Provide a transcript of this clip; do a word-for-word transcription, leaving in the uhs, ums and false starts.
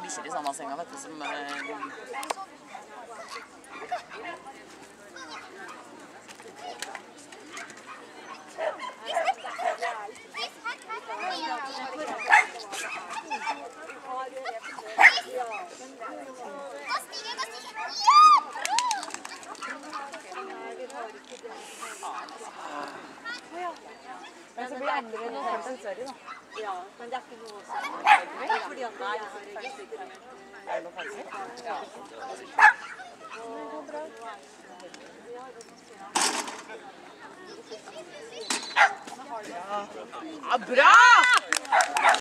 bikkjer i samme senga, vet du, som Men så blir andre noe helt enn Sverige, da. Ja, men det er ikke noe sånn. Fordi at jeg har registrert meg. Er det noe fancy? Ja. Det går bra. Ja, bra!